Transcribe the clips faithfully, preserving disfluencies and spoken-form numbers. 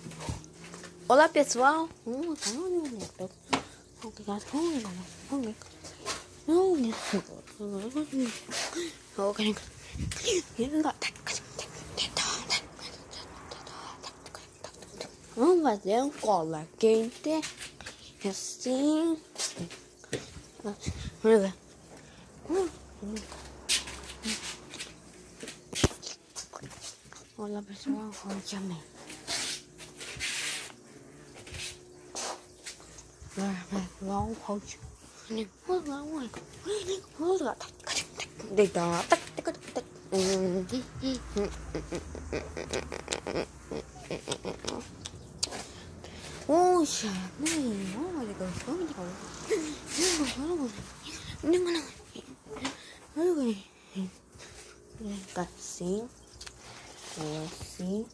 Olá pessoal, vamos fazer um cola quente assim. Olá pessoal, vamos chamar. Long coach. Oh, shit. Oh, my God. Oh, my God. Assim, assim,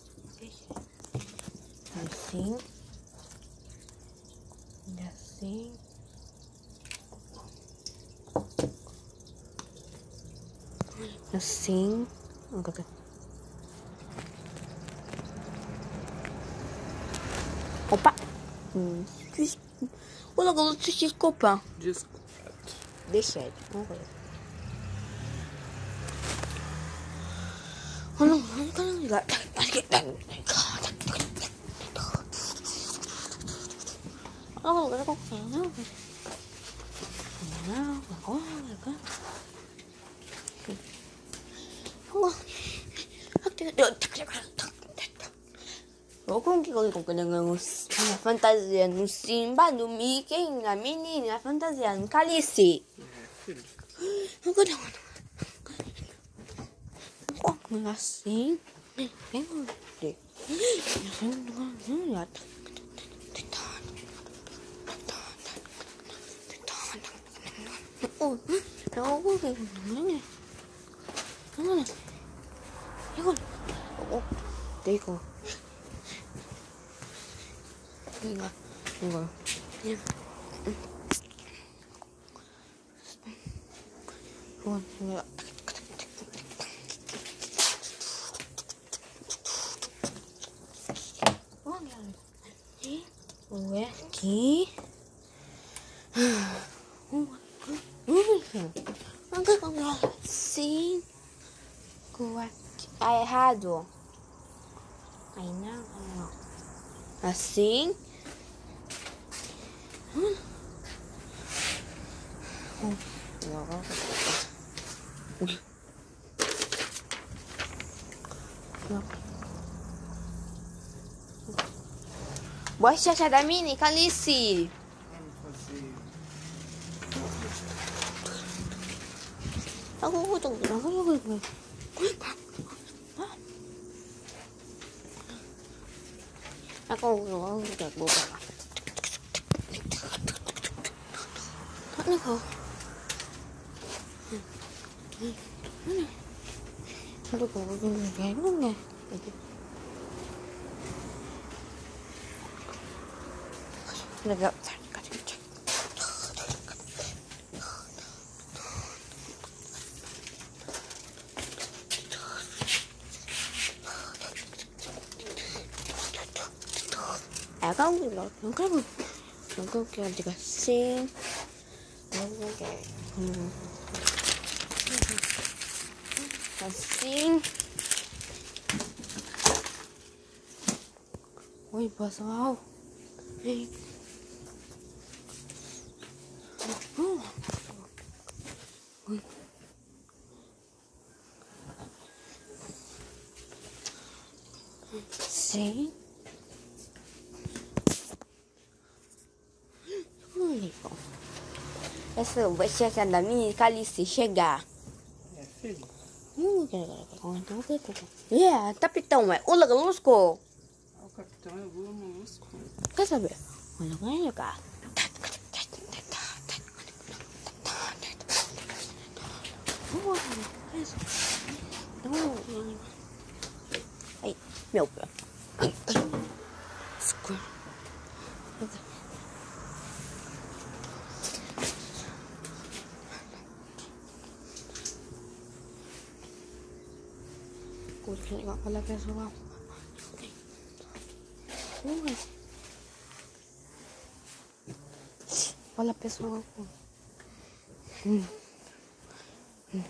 assim, assim, assim, opa, o logo do desculpa, desculpa, deixa ele, vamos ver. Olha, olha, olha, eu como que eu com a fantasia no Simba, no Mickey, na menina, a fantasia no Calice. Assim, vem ver. Oh, não, não, não. 이거, 어, 내 이거, 이거, 이거, 그냥, 응. 이거, 이거, 왜 이렇게? Sim, tá errado. Aí não, não. Assim. Hum. Boa chacha da mini, Calice. Aku tuh, aku tuh, aku udah buka. Ini kok. Ini. Aduh, kok gini kayak gini. Enggak. Không được, không có được, không có kiểu gì cả, xin, không có kiểu, xin, ôi bà sao, đi, xin. Essa vai chegar da minha Calice chegar. É, filho. Hum, é, capitão, é. Olha, Lusco. O capitão é o Molusco. Quer saber? Olha, olha, cá. Ai, meu pé. Escuro. Olha pessoal. Ui. Olha, pessoal. Hum. Hum.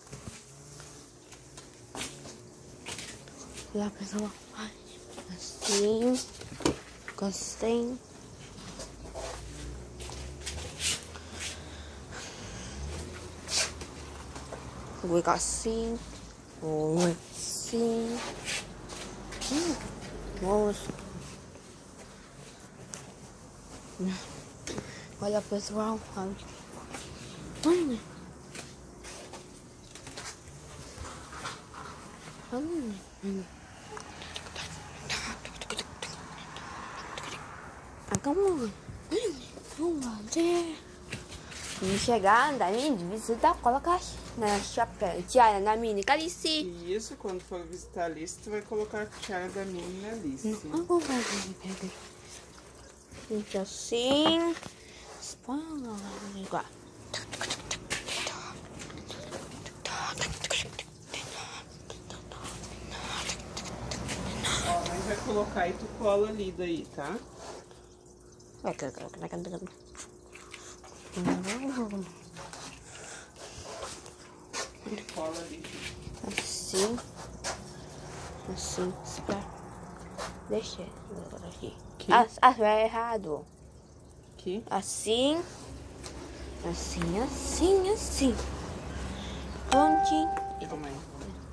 Olha, pessoal. Ai, assim. Gostei. Vou ficar assim. Vou assim. Hum. Nossa. Olha, pessoal. Olha. Olha. Olha. Calma. Calma, Zé. Vamos chegar da minha visita, coloca na chapéu, tiara na mini Calice. Isso, quando for visitar a Alice, tu vai colocar a tiara da mini na Alice. Não, vou fazer, pega. Gente, assim. Espala, igual. Ó, mas vai colocar e tu cola ali daí, tá? Vai, vai, vai, vai, vai, vai. Cola ali. Assim. Assim, espera. Deixa agora aqui. Aqui? Ah, ah, é errado. Aqui. Assim. Assim, assim, assim. Onde? Calma aí.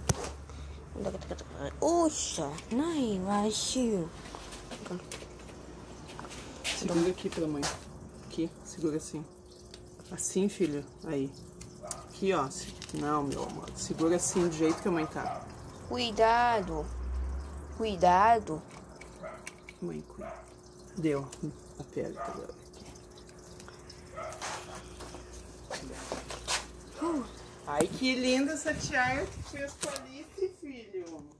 Uxa, não, baixinho. Segura aqui pela mãe. Aqui, segura assim. Assim, filho. Aí. Aqui, ó. Não, meu amor. Segura assim, do jeito que a mãe tá. Cuidado. Cuidado. Mãe, cuida. Deu. A pele tá dela aqui. Uh. Ai, que linda essa tiara que fez com a Alice, filho.